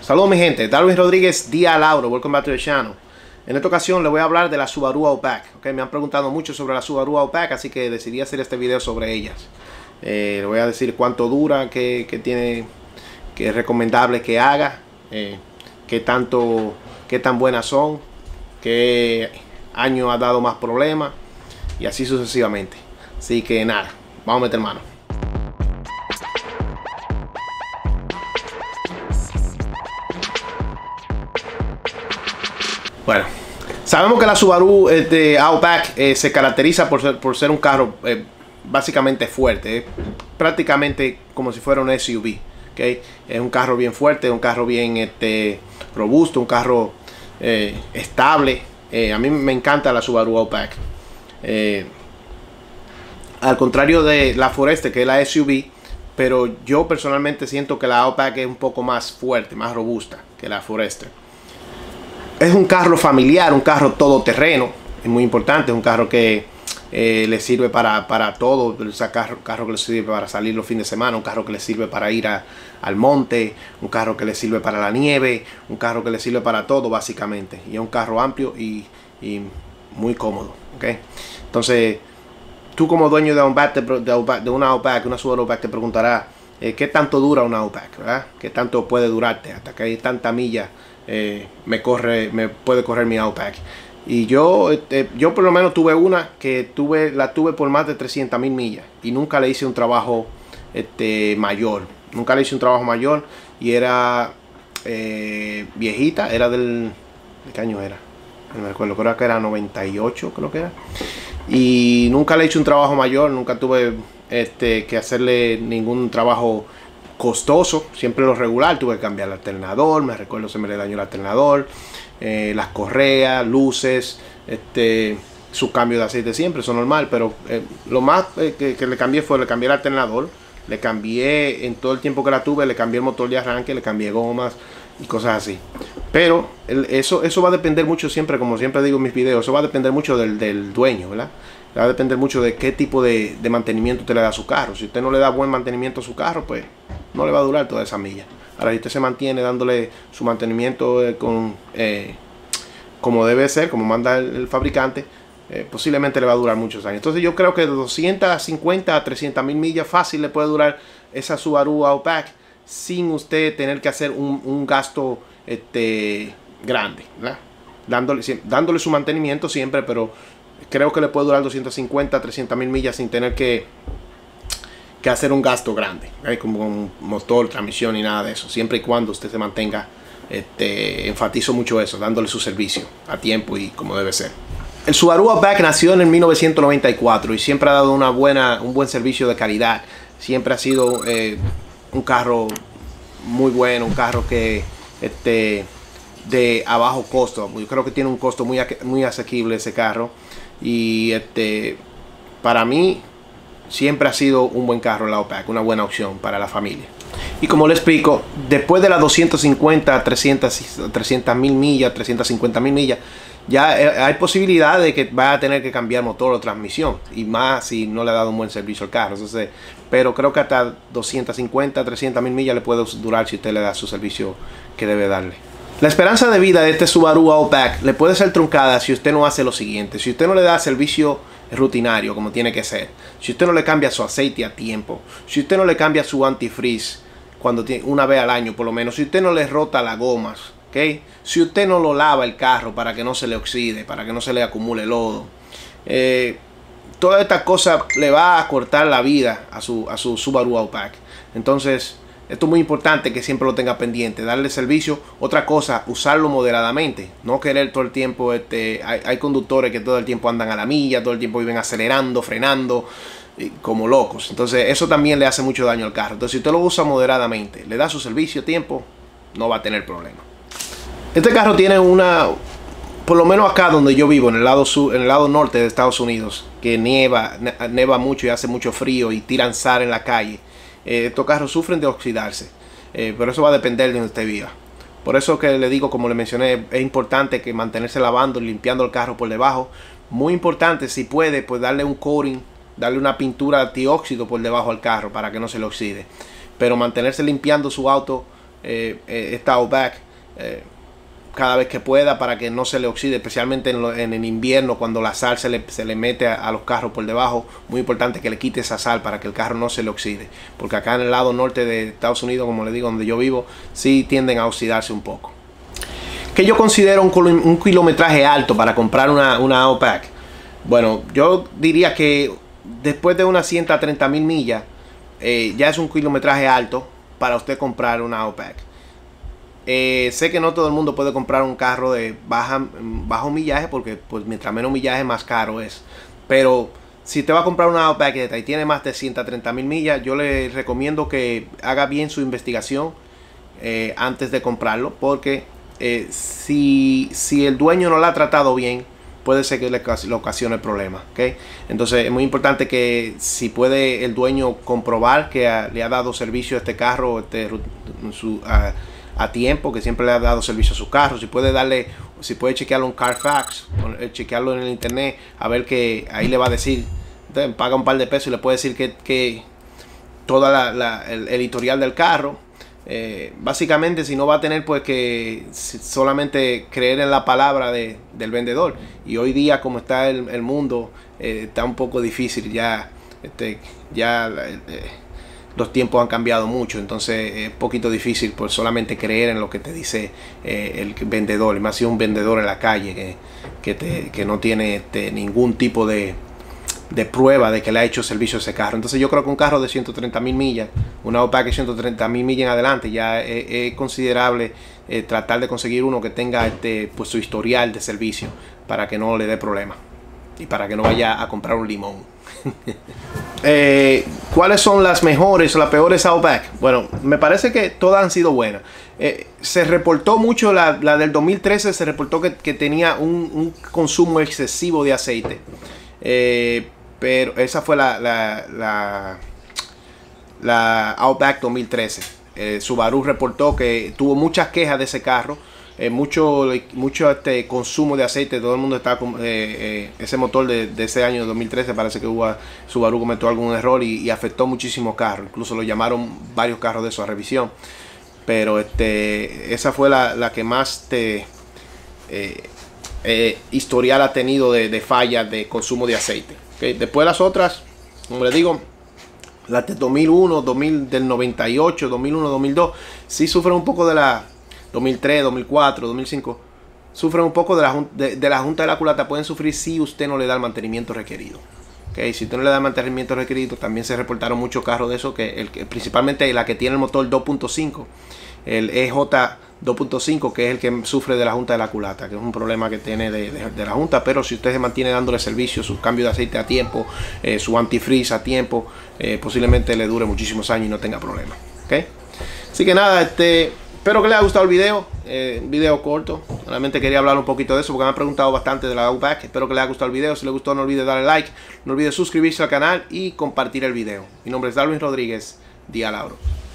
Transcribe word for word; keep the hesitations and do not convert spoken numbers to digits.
Saludos mi gente, Darwin Rodríguez, Día Lauro, welcome back to the channel. En esta ocasión les voy a hablar de la Subaru Outback. Okay, me han preguntado mucho sobre la Subaru Outback, así que decidí hacer este video sobre ellas. Eh, les voy a decir cuánto dura, qué, qué tiene, qué es recomendable que haga, eh, qué tanto, qué tan buenas son, qué año ha dado más problemas y así sucesivamente. Así que nada, vamos a meter mano. Bueno, sabemos que la Subaru este, Outback eh, se caracteriza por ser, por ser un carro eh, básicamente fuerte, eh, prácticamente como si fuera un S U V. ¿Okay? Es un carro bien fuerte, un carro bien este, robusto, un carro eh, estable. Eh, a mí me encanta la Subaru Outback. Eh, al contrario de la Forester, que es la S U V, pero yo personalmente siento que la Outback es un poco más fuerte, más robusta que la Forester. Es un carro familiar, un carro todoterreno, es muy importante, es un carro que eh, le sirve para, para todo, un carro, carro que le sirve para salir los fines de semana, un carro que le sirve para ir a, al monte, un carro que le sirve para la nieve, un carro que le sirve para todo básicamente. Y es un carro amplio y, y muy cómodo, ¿okay? Entonces, tú como dueño de, un Outback, de, de una Outback, una Subaru Outback, te preguntarás eh, ¿qué tanto dura una Outback? ¿Verdad? ¿Qué tanto puede durarte? Hasta que hay tanta milla. Eh, me corre, me puede correr mi Outback. Y yo, eh, yo por lo menos tuve una que tuve, la tuve por más de trescientas mil millas y nunca le hice un trabajo este, mayor. Nunca le hice un trabajo mayor y era eh, viejita, era del, ¿de qué año era? No me recuerdo, creo que era noventa y ocho, creo que era. Y nunca le hice un trabajo mayor, nunca tuve este, que hacerle ningún trabajo costoso, siempre lo regular. Tuve que cambiar el alternador, me recuerdo se me le dañó el alternador, eh, las correas, luces, este, su cambio de aceite siempre, eso es normal, pero eh, lo más eh, que, que le cambié fue, le cambié el alternador, le cambié en todo el tiempo que la tuve, le cambié el motor de arranque, le cambié gomas y cosas así. Pero el, eso, eso va a depender mucho siempre, como siempre digo en mis videos, eso va a depender mucho del, del dueño, ¿verdad? Va a depender mucho de qué tipo de, de mantenimiento usted le da a su carro. Si usted no le da buen mantenimiento a su carro, pues no le va a durar toda esa milla. Ahora, si usted se mantiene dándole su mantenimiento eh, con, eh, como debe ser, como manda el, el fabricante, eh, posiblemente le va a durar muchos años. Entonces yo creo que de doscientas cincuenta a trescientas mil millas fácil le puede durar esa Subaru Outback sin usted tener que hacer un, un gasto este, grande, ¿verdad? Dándole, dándole su mantenimiento siempre, pero creo que le puede durar doscientas cincuenta a trescientas mil millas sin tener que, que hacer un gasto grande, ¿okay? Como un motor, transmisión y nada de eso. Siempre y cuando usted se mantenga, este, enfatizo mucho eso, dándole su servicio a tiempo y como debe ser. El Subaru Outback nació en el mil novecientos noventa y cuatro y siempre ha dado una buena, un buen servicio de calidad. Siempre ha sido eh, un carro muy bueno, un carro que este, de a bajo costo. Yo creo que tiene un costo muy, muy asequible ese carro. Y este, para mí siempre ha sido un buen carro el Outback, una buena opción para la familia. Y como le explico, después de las doscientas cincuenta, trescientas mil millas, trescientas cincuenta mil millas, ya hay posibilidad de que vaya a tener que cambiar motor o transmisión, y más si no le ha dado un buen servicio al carro. Entonces, pero creo que hasta doscientas cincuenta, trescientas mil millas le puede durar si usted le da su servicio que debe darle. La esperanza de vida de este Subaru Outback le puede ser truncada si usted no hace lo siguiente. Si usted no le da servicio rutinario como tiene que ser, si usted no le cambia su aceite a tiempo, si usted no le cambia su antifreeze cuando tiene, una vez al año por lo menos, si usted no le rota las gomas, ¿okay? Si usted no lo lava el carro para que no se le oxide, para que no se le acumule lodo, eh, todas estas cosas le va a cortar la vida a su, a su Subaru Outback. Entonces, esto es muy importante que siempre lo tenga pendiente, darle servicio. Otra cosa, usarlo moderadamente, no querer todo el tiempo, este, hay, hay conductores que todo el tiempo andan a la milla, todo el tiempo viven acelerando, frenando, como locos. Entonces eso también le hace mucho daño al carro. Entonces si usted lo usa moderadamente, le da su servicio a tiempo, no va a tener problema. Este carro tiene una, por lo menos acá donde yo vivo, en el lado sur, en el lado norte de Estados Unidos, que nieva, nieva mucho y hace mucho frío y tiran sal en la calle. Eh, estos carros sufren de oxidarse, eh, pero eso va a depender de donde usted viva. Por eso que le digo, como le mencioné, es importante que mantenerse lavando y limpiando el carro por debajo. Muy importante, si puede, pues darle un coating, darle una pintura antióxido por debajo al carro para que no se le oxide. Pero mantenerse limpiando su auto eh, eh, esta Outback eh, cada vez que pueda, para que no se le oxide, especialmente en, lo, en el invierno, cuando la sal se le, se le mete a, a los carros por debajo. Muy importante que le quite esa sal para que el carro no se le oxide, porque acá en el lado norte de Estados Unidos, como les digo, donde yo vivo, sí tienden a oxidarse un poco. ¿Qué yo considero un, un kilometraje alto para comprar una, una Outback? Bueno, yo diría que después de unas ciento treinta mil millas, eh, ya es un kilometraje alto para usted comprar una Outback. Eh, sé que no todo el mundo puede comprar un carro de baja, bajo millaje, porque pues mientras menos millaje más caro es. Pero si te va a comprar una Outback y tiene más de ciento treinta mil millas, yo le recomiendo que haga bien su investigación eh, antes de comprarlo, porque eh, si, si el dueño no la ha tratado bien, puede ser que le, le ocasione problemas, ¿okay? Entonces es muy importante que si puede el dueño comprobar que a, le ha dado servicio a este carro, este, su, a, a tiempo, que siempre le ha dado servicio a su carro, si puede darle, si puede chequearlo en Carfax, chequearlo en el internet, a ver que ahí le va a decir, entonces, paga un par de pesos y le puede decir que, que toda la, la, el, el historial del carro. Eh, básicamente, si no, va a tener pues que solamente creer en la palabra de, del vendedor. Y hoy día, como está el, el mundo, eh, está un poco difícil ya, este, ya eh, los tiempos han cambiado mucho, entonces es un poquito difícil por solamente creer en lo que te dice eh, el vendedor, y más si es un vendedor en la calle que, que, te, que no tiene este, ningún tipo de, de prueba de que le ha hecho servicio a ese carro. Entonces yo creo que un carro de ciento treinta mil millas, una Outback de ciento treinta mil millas en adelante, ya es, es considerable eh, tratar de conseguir uno que tenga este, pues, su historial de servicio, para que no le dé problema y para que no vaya a comprar un limón. eh, ¿Cuáles son las mejores o las peores Outback? Bueno, me parece que todas han sido buenas. Eh, se reportó mucho, la, la del dos mil trece se reportó que, que tenía un, un consumo excesivo de aceite. Eh, pero esa fue la, la, la, la Outback dos mil trece. Eh, Subaru reportó que tuvo muchas quejas de ese carro. Eh, mucho mucho este consumo de aceite, todo el mundo está con eh, eh, ese motor de, de ese año dos mil trece, parece que hubo, Subaru cometió algún error y, y afectó muchísimos carros, incluso lo llamaron varios carros de eso a revisión, pero este esa fue la, la que más te, eh, eh, historial ha tenido de, de fallas de consumo de aceite, ¿okay? Después las otras, como les digo, las de dos mil uno, dos mil, del noventa y ocho, dos mil uno, dos mil dos, sí sufren un poco de la dos mil tres, dos mil cuatro, dos mil cinco, sufren un poco de la, de, de la junta de la culata. Pueden sufrir si usted no le da el mantenimiento requerido, ¿okay? Si usted no le da el mantenimiento requerido, también se reportaron muchos carros de esos, que, el, que principalmente la que tiene el motor dos punto cinco, el E J dos punto cinco, que es el que sufre de la junta de la culata, que es un problema que tiene de, de, de la junta. Pero si usted se mantiene dándole servicio, su cambio de aceite a tiempo, eh, su antifreeze a tiempo, eh, posiblemente le dure muchísimos años y no tenga problema, ¿okay? Así que nada, este... espero que les haya gustado el video, eh, un video corto. Solamente quería hablar un poquito de eso porque me han preguntado bastante de la Outback. Espero que les haya gustado el video. Si les gustó, no olvide darle like, no olvide suscribirse al canal y compartir el video. Mi nombre es Darwin Rodríguez, Día Lauro.